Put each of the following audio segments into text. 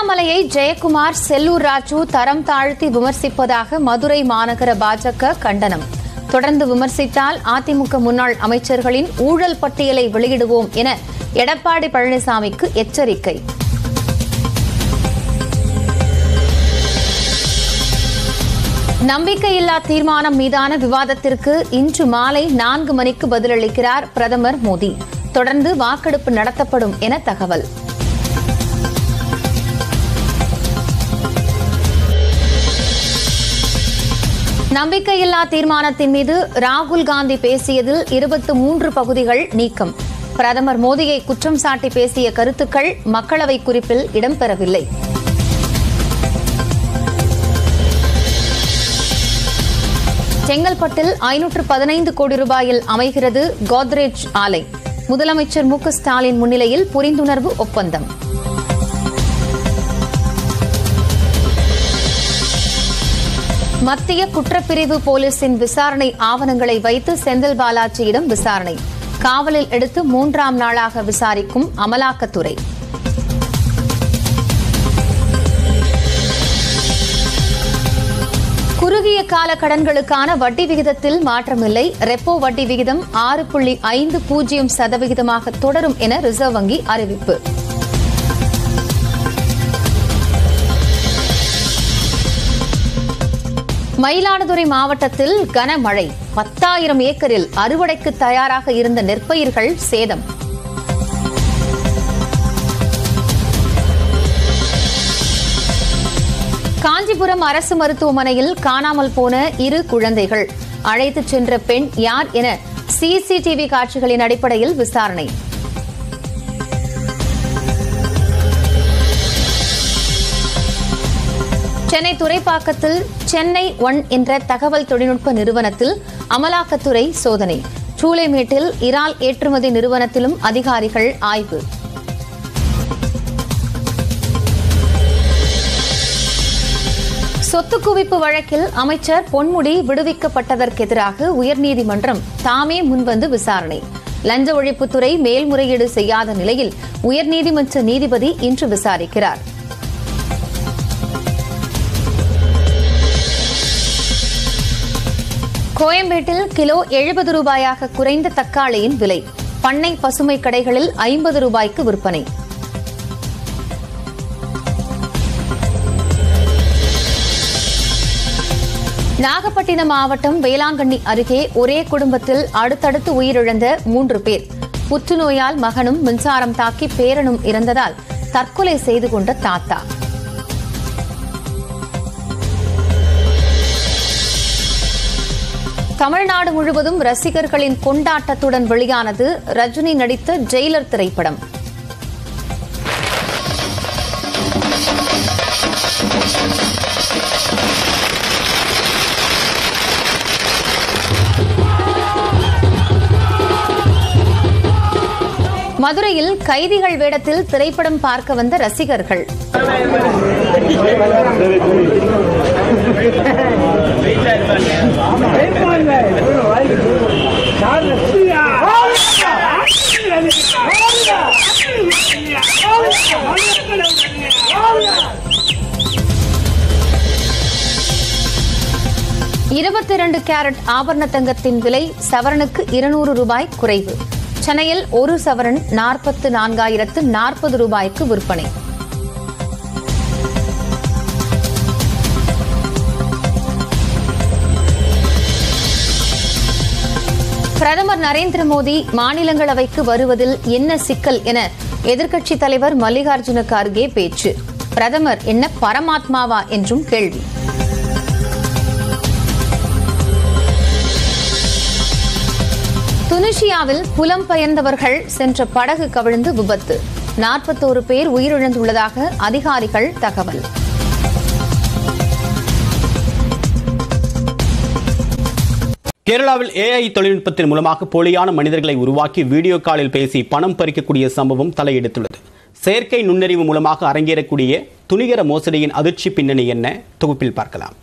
அண்ணாமலையை ஜெயக்குமார், செல்லூர் ராஜு தரம் தாழ்த்தி விமர்சிப்பதாக மதுரை மாநகர பாஜக கண்டனம். தொடர்ந்து விமர்சித்தால் அதிமுக முன்னாள் அமைச்சர்களின் ஊழல் பட்டியலை வெளியிடுவோம் என எடப்பாடி பழனிசாமிக்கு எச்சரிக்கை. நம்பிக்கையில்லா தீர்மானம் மீதான விவாதத்திற்கு இன்று மாலை 4 மணிக்கு பதிலளிக்கிறார் பிரதமர் மோடி. தொடர்ந்து வாக்கெடுப்பு நடத்தப்படும் என தகவல். நம்பிக்கையில்லா தீர்மானத்தின் மீது ராகுல் காந்தி பேசியதில் 23 பகுதிகள் நீக்கம். பிரதமர் மோடியை குற்றம் சாட்டி பேசிய கருத்துக்கள் மக்களவை குறிப்பில் இடம்பெறவில்லை. செங்கல்பட்டில் 515 கோடி ரூபாயில் அமைகிறது கோத்ரேஜ் ஆலை. முதலமைச்சர் மு க ஸ்டாலின் முன்னிலையில் புரிந்துணர்வு ஒப்பந்தம். மத்திய குற்றப்பிரிவு போலீசின் விசாரணை ஆவணங்களை வைத்து செந்தில் பாலாஜியிடம் விசாரணை. காவலில் எடுத்து 3ஆம் நாளாக விசாரிக்கும் அமலாக்கத்துறை. குறுகிய கால கடன்களுக்கான வட்டி விகிதத்தில் மாற்றமில்லை. ரெப்போ வட்டி விகிதம் 6.50% தொடரும் என ரிசர்வ் வங்கி அறிவிப்பு. மயிலாடுதுறை மாவட்டத்தில் கனமழை. 10,000 ஏக்கரில் அறுவடைக்கு தயாராக இருந்த நெற்பயிர்கள் சேதம். காஞ்சிபுரம் அரசு மருத்துவமனையில் காணாமல் போன 2 குழந்தைகள். அழைத்துச் சென்ற பெண் யார் என சிசிடிவி காட்சிகளின் அடிப்படையில் விசாரணை. சென்னை துறைப்பாக்கத்தில் சென்னை ஒன் என்ற தகவல் தொழில்நுட்ப நிறுவனத்தில் அமலாக்கத்துறை சோதனை. சூளைமேட்டில் இறால் ஏற்றுமதி நிறுவனத்திலும் அதிகாரிகள் ஆய்வு. சொத்து குவிப்பு வழக்கில் அமைச்சர் பொன்முடி விடுவிக்கப்பட்டதற்கெதிராக உயர்நீதிமன்றம் தாமே முன்வந்து விசாரணை. லஞ்ச ஒழிப்புத்துறை மேல்முறையீடு செய்யாத நிலையில் உயர்நீதிமன்ற நீதிபதி இன்று விசாரிக்கிறார். கோயம்பேட்டில் கிலோ 70 ரூபாயாக குறைந்த தக்காளியின் விலை. பண்ணை பசுமை கடைகளில் 50 ரூபாய்க்கு விற்பனை. நாகப்பட்டினம் மாவட்டம் வேளாங்கண்ணி அருகே ஒரே குடும்பத்தில் அடுத்தடுத்து உயிரிழந்த 3 பேர். புற்றுநோயால் மகனும் மின்சாரம் தாக்கி பேரனும் இறந்ததால் தற்கொலை செய்து கொண்ட தாத்தா. தமிழ்நாடு முழுவதும் ரசிகர்களின் கொண்டாட்டத்துடன் வெளியானது ரஜினி நடித்த ஜெயிலர் திரைப்படம். மதுரையில் கைதிகள் வேடத்தில் திரைப்படம் பார்க்க வந்த ரசிகர்கள். $22 கேரட் ஆபரண தங்கத்தின் விலை சவரனுக்கு 200 ரூபாய் குறைவு. சென்னையில் 1 சவரன் 44,040 ரூபாய்க்கு விற்பனை. பிரதமர் நரேந்திர மோடி மாநிலங்களவைக்கு வருவதில் என்ன சிக்கல் என எதிர்க்கட்சித் தலைவர் மல்லிகார்ஜுன கார்கே பேச்சு. பிரதமர் என்ன பரமாத்மாவா என்றும் கேள்வி. துனிசியாவில் புலம்பெயர்ந்தவர்கள் சென்ற படகு கவிழ்ந்து விபத்து. 41 பேர் உயிரிழந்துள்ளதாக அதிகாரிகள் தகவல். கேரளாவில் AI தொழில்நுட்பத்தின் மூலமாக போலியான மனிதர்களை உருவாக்கி வீடியோ காலில் பேசி பணம் பறிக்கக்கூடிய சம்பவம் தலையெடுத்துள்ளது. செயற்கை நுண்ணறிவு மூலமாக அரங்கேறக்கூடிய துணிகர மோசடியின் அதிர்ச்சி பின்னணி என்ன? தொகுப்பில் பார்க்கலாம்.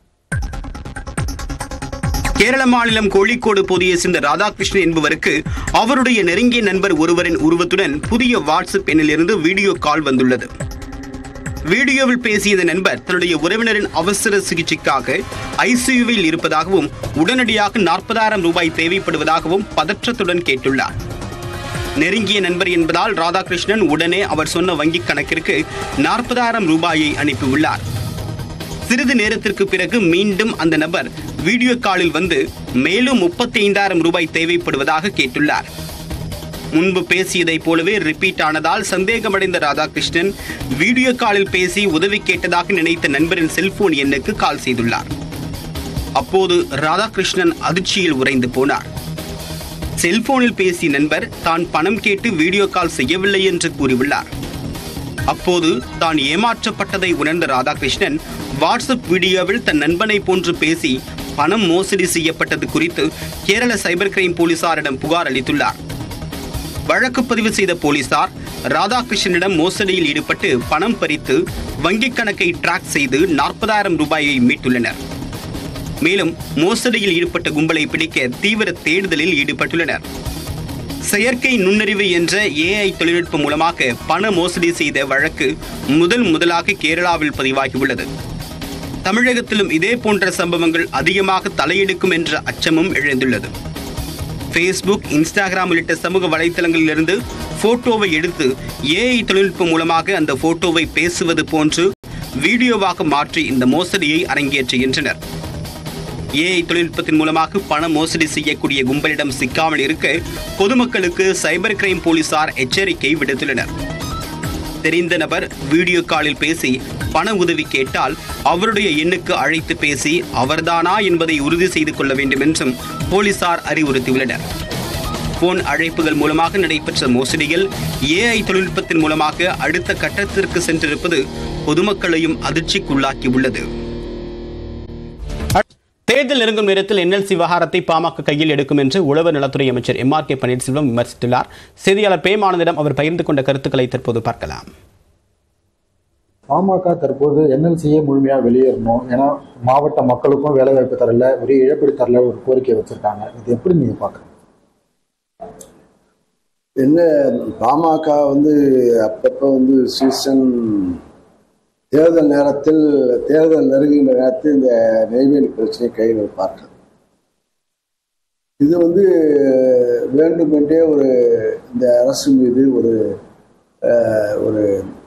கேரள மாநிலம் கோழிக்கோடு பகுதியை சேர்ந்த ராதாகிருஷ்ணன் என்பவருக்கு அவருடைய நெருங்கிய நண்பர் ஒருவரின் உருவத்துடன் புதிய வாட்ஸ்அப் எண்ணிலிருந்து வீடியோ கால் வந்துள்ளது. வீடியோவில் பேசிய நண்பர் தன்னுடைய உறவினரின் அவசர சிகிச்சைக்காக ஐசியூவில் இருப்பதாகவும் உடனடியாக 40,000 ரூபாய் தேவைப்படுவதாகவும் பதற்றத்துடன் கேட்டுள்ளார். நெருங்கிய நண்பர் என்பதால் ராதாகிருஷ்ணன் உடனே அவர் சொன்ன வங்கிக் கணக்கிற்கு 40,000 ரூபாயை அனுப்பியுள்ளார். சிறிது நேரத்திற்கு பிறகு மீண்டும் அந்த நபர் வீடியோ காலில் வந்து மேலும் 35,000 ரூபாய் தேவைப்படுவதாக கேட்டுள்ளார். முன்பு பேசியதை போலவே ரிப்பீட் ஆனதால் சந்தேகமடைந்த ராதாகிருஷ்ணன் வீடியோ காலில் பேசி உதவி கேட்டதாக நினைத்த நண்பரின் செல்போன் எண்ணுக்கு கால் செய்துள்ளார். அப்போது ராதாகிருஷ்ணன் அதிர்ச்சியில் உறைந்து போனார். செல்போனில் பேசிய நண்பர் தான் பணம் கேட்டு வீடியோ கால் செய்யவில்லை என்று கூறியுள்ளார். அப்போது தான் ஏமாற்றப்பட்டதை உணர்ந்த ராதாகிருஷ்ணன் வாட்ஸ்அப் வீடியோவில் தன் நண்பனை போன்று பேசி பணம் மோசடி செய்யப்பட்டது குறித்து கேரள சைபர் கிரைம் போலீசாரிடம் புகார் அளித்துள்ளார். வழக்கு பதிவு செய்த போலீசார் ராதாகிருஷ்ணனிடம் மோசடியில் ஈடுபட்டு பணம் பறித்து வங்கிக் கணக்கை டிராக் செய்து 40,000 ரூபாயை மீட்டுள்ளனர். மேலும் மோசடியில் ஈடுபட்ட கும்பலை பிடிக்க தீவிர தேடுதலில் ஈடுபட்டுள்ளனர். செயற்கை நுண்ணறிவு என்ற AI தொழில்நுட்பம் மூலமாக பண மோசடி செய்த வழக்கு முதலாக கேரளாவில் பதிவாகியுள்ளது. தமிழகத்திலும் இதே போன்ற சம்பவங்கள் அதிகமாக தலையெடுக்கும் என்ற அச்சமும் எழுந்துள்ளது. ஃபேஸ்புக், இன்ஸ்டாகிராம் உள்ளிட்ட சமூக வலைதளங்களிலிருந்து போட்டோவை எடுத்து AI தொழில்நுட்பம் மூலமாக அந்த போட்டோவை பேசுவது போன்று வீடியோவாக மாற்றி இந்த மோசடியை அரங்கேற்றுகின்றனர். AI தொழில்நுட்பத்தின் மூலமாக பண மோசடி செய்யக்கூடிய கும்பலிடம் சிக்காமல் இருக்க பொதுமக்களுக்கு சைபர் கிரைம் போலீசார் எச்சரிக்கை விடுத்துள்ளனர். தெரிந்த நபர் வீடியோ காலில் பேசி பண உதவி கேட்டால் அவருடைய எண்ணுக்கு அழைத்து பேசி அவர்தானா என்பதை உறுதி செய்து கொள்ள வேண்டும் என்றும் போலீசார் அறிவுறுத்தியுள்ளனர். போன் அழைப்புகள் மூலமாக நடைபெற்ற மோசடிகள் AI தொழில்நுட்பத்தின் மூலமாக அடுத்த கட்டத்திற்கு சென்றிருப்பது பொதுமக்களையும் அதிர்ச்சிக்குள்ளாக்கியுள்ளது. தேர்தல் நெருங்கும் நேரத்தில் NLC விவகாரத்தை பாமக கையில் எடுக்கும் என்று உழவர் நலத்துறை அமைச்சர் MRK பன்னீர்செல்வம் விமர்சித்துள்ளார். செய்தியாளர் பேமானந்திடம் அவர் பகிர்ந்து கொண்ட கருத்துக்களை தற்போது பார்க்கலாம். பாமக தற்போது NLCயை முழுமையாக வெளியேறணும், ஏன்னா மாவட்ட மக்களுக்கும் வேலை வாய்ப்பு தரல, ஒரு இழப்பீடு தரல ஒரு கோரிக்கை வச்சிருக்காங்க. இது எப்படி நீங்க பாக்குறீங்க? என்ன பாமக அப்பப்போ சீசன் தேர்தல் நேரத்தில் தேர்தல் நெருங்குகின்ற நேரத்தில் இந்த நெய்வேலி பிரச்சனை கையில் வைப்பார்கள். இது வேண்டுமென்றே இந்த அரசு மீது ஒரு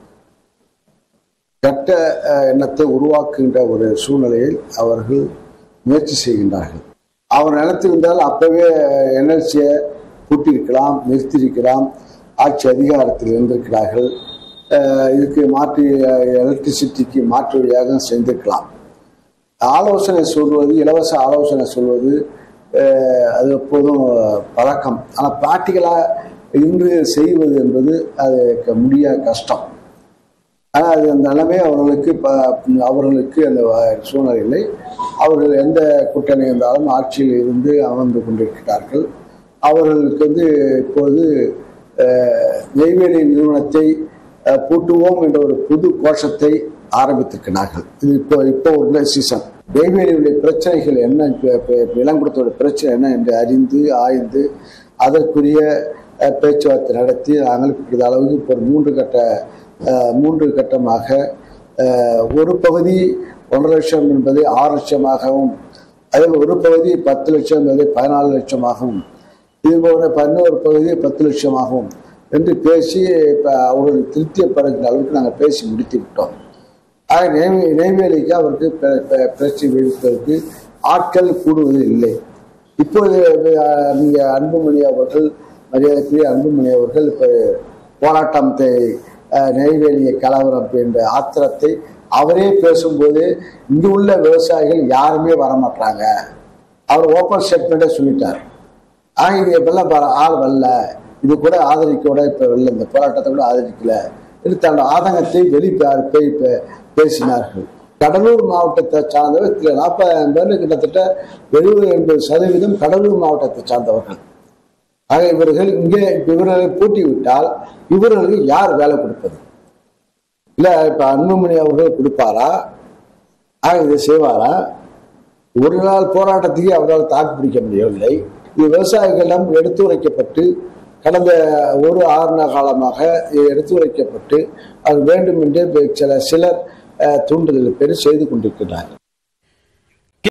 கட்ட எண்ணத்தை உருவாக்குகின்ற ஒரு சூழ்நிலையில் அவர்கள் முயற்சி செய்கின்றார்கள். அவர் நினைத்திருந்தால் அப்பவே NLCயை கூட்டியிருக்கலாம், நிறுத்தியிருக்கலாம், ஆட்சி அதிகாரத்தில் இருந்திருக்கிறார்கள். இதுக்கு மாற்றி எலக்ட்ரிசிட்டிக்கு மாற்று வழியாக செய்திருக்கலாம். ஆலோசனை சொல்வது, இலவச ஆலோசனை சொல்வது அது எப்போதும் பழக்கம். ஆனால் ப்ராக்டிக்கலாக இன்று செய்வது என்பது அது முடிய கஷ்டம். ஆனால் அது அந்த நிலைமை அவர்களுக்கு அந்த சூழ்நிலை. அவர்கள் எந்த கூட்டணி இருந்தாலும் ஆட்சியில் இருந்து அமர்ந்து கொண்டிருக்கிறார்கள். அவர்களுக்கு இப்போது நெய்வேலி நிறுவனத்தை பூட்டுவோம் என்ற ஒரு புது கோஷத்தை ஆரம்பித்திருக்கிறார்கள். இது இப்போ உள்ள சீசன். நெய்வேலியுடைய பிரச்சனைகள் என்ன, இளங்குடத்தோட பிரச்சனை என்ன என்று அறிந்து ஆய்ந்து அதற்குரிய பேச்சுவார்த்தை நடத்தி நாங்கள் இப்படி அளவுக்கு இப்போ மூன்று கட்டமாக ஒரு பகுதி 1.5 லட்சம் என்பதை 6 லட்சமாகவும், அதில் ஒரு பகுதி 10 லட்சம் என்பதை 14 லட்சமாகவும், இதுபோன்ற 11 பகுதி 10 லட்சமாகவும் என்று பேசி அவர்கள் திருப்தியப்படுகிற அளவுக்கு நாங்கள் பேசி முடித்து விட்டோம். ஆக நெய்வேலிக்கு அவருக்கு பிரச்சனை வைப்பதற்கு ஆட்கள் கூடுவது இல்லை. இப்போது நீங்கள் அன்புமணி அவர்கள், மரியாதைக்குரிய அன்புமணி அவர்கள் இப்போ போராட்டத்தை நெய்வேலியை கலவரம் என்ற ஆத்திரத்தை அவரே பேசும்போது இங்கு உள்ள விவசாயிகள் யாருமே வரமாட்டாங்க, அவர் ஓப்பன் ஸ்டேட்மெண்ட்டே சொல்லிட்டார். ஆக இது எப்பெல்லாம் ஆள் வரல, இது கூட ஆதரிக்கூட இப்போ வெளில இந்த போராட்டத்தை கூட ஆதரிக்கல என்று தன்னோட ஆதங்கத்தை பேசினார்கள். கடலூர் மாவட்டத்தை சார்ந்தவர் 40,000 பேர், கிட்டத்தட்ட 70-80% கடலூர் மாவட்டத்தை சார்ந்தவர்கள். ஆக இவர்களை பூட்டிவிட்டால் இவர்களுக்கு யார் வேலை கொடுப்பது? இல்லை இப்போ அன்புமணி அவர்கள் கொடுப்பாரா? ஆக இதை செய்வாரா? ஒரு நாள் போராட்டத்துக்கு அவரால் தாக்கு பிடிக்க முடியவில்லை. இது விவசாயிகளிடம் எடுத்துரைக்கப்பட்டு கடந்த ஒரு ஆறு காலமாக எடுத்து வைக்கப்பட்டு அது வேண்டுமென்றே சிலர் தூண்டுதல் பேர் செய்து கொண்டிருக்கிறார்.